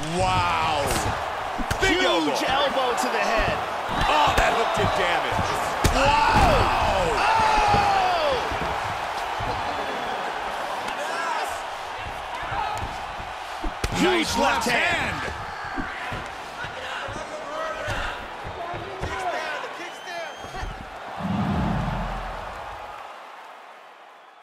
Wow. Big Huge elbow to the head. Oh, that hook did damage. Wow! Oh! Huge left hand.